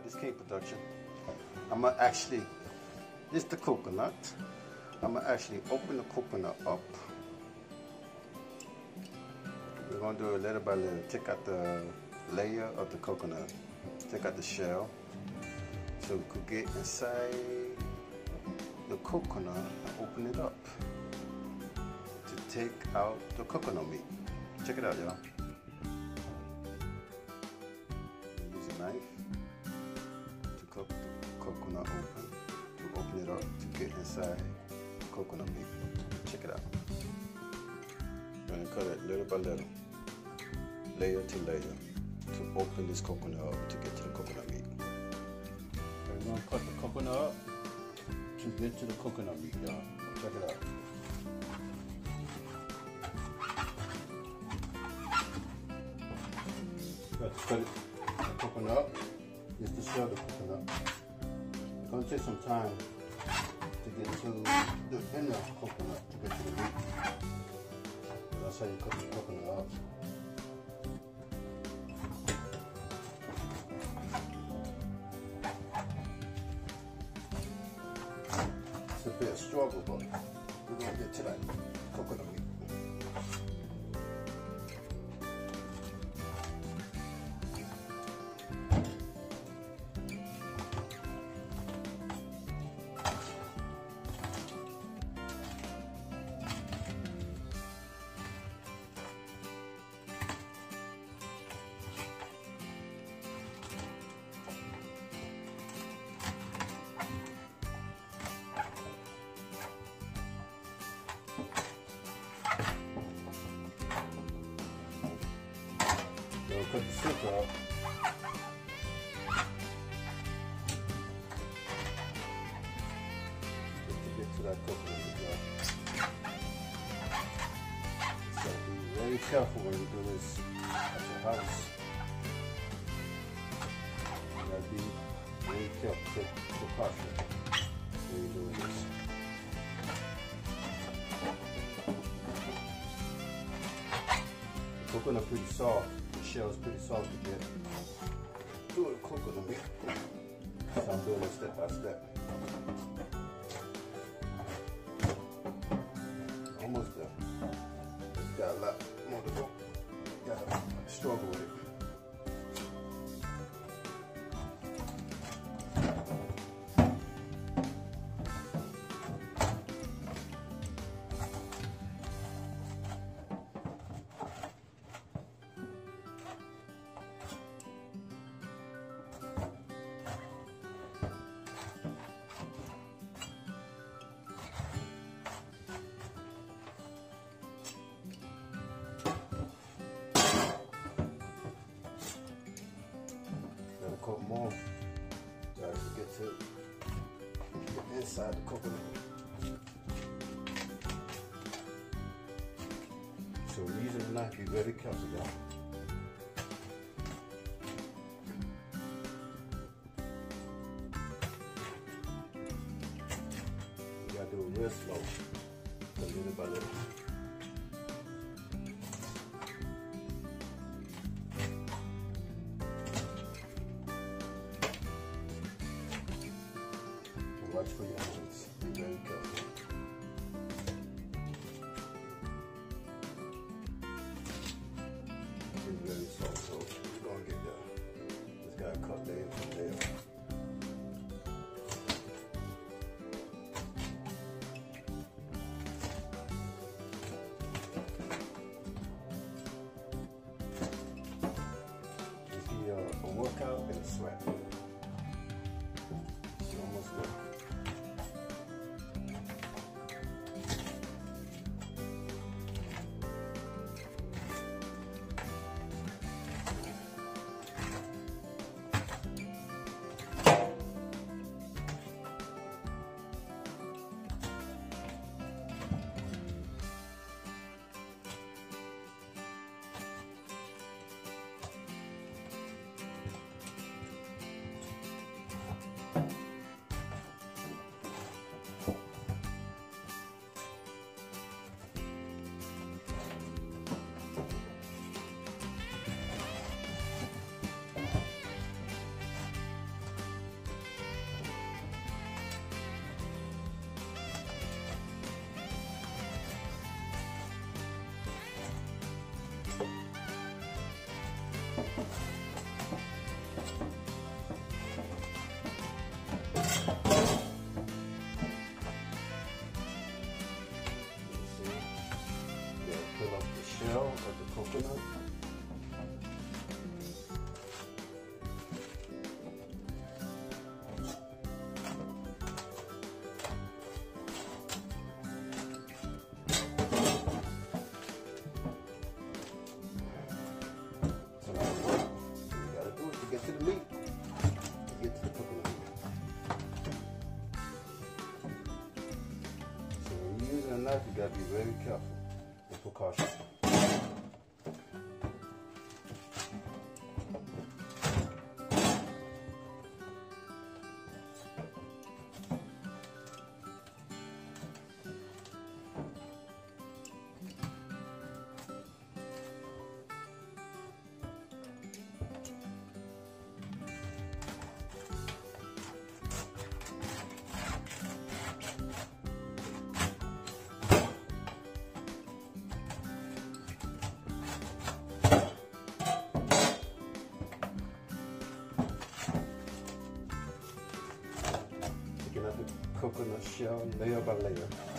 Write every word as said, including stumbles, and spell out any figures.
This King production. I'm gonna actually, this is the coconut. I'm gonna actually open the coconut up. We're gonna do it little by little. Take out the layer of the coconut. Take out the shell. So we could get inside the coconut and open it up to take out the coconut meat. Check it out, y'all. Use a knife to cut the coconut open, to open it up to get inside the coconut meat. Check it out. We're gonna cut it little by little, layer to layer, to open this coconut up to get to the coconut meat. We're gonna cut the coconut up to get to the coconut meat, y'all. Check it out. Got to cut it, the coconut up. This is the shell of the coconut. It's gonna take some time to get to the inner coconut to get to the meat. So that's how you cut the coconut up. It's a bit of struggle, but we're gonna get to that coconut meat. We'll cut the center out. Just to get to that coconut as well. So be very careful when you do this at your house. You gotta be very careful, take precaution when you're doing this. The coconut pretty soft. Shell is pretty soft to get to the coconut meat. So I'm doing it step by step. Almost there. It's got a lot more to go. Gotta struggle with it. Cut more guys to get to get inside the coconut. So using the knife, be very careful, y'all. You gotta do it real slow, little by little. Watch for your hands. Be very careful. It's very soft, so we're gonna get there. Just gotta cut layer from layer. It's be a, a workout and a sweat. It's almost there. Peel off the shell of the coconut. So now what you gotta do is to get to the meat, to get to the coconut. So when you're using a knife, you gotta be very careful. Precaution. Coconut shell layer by layer.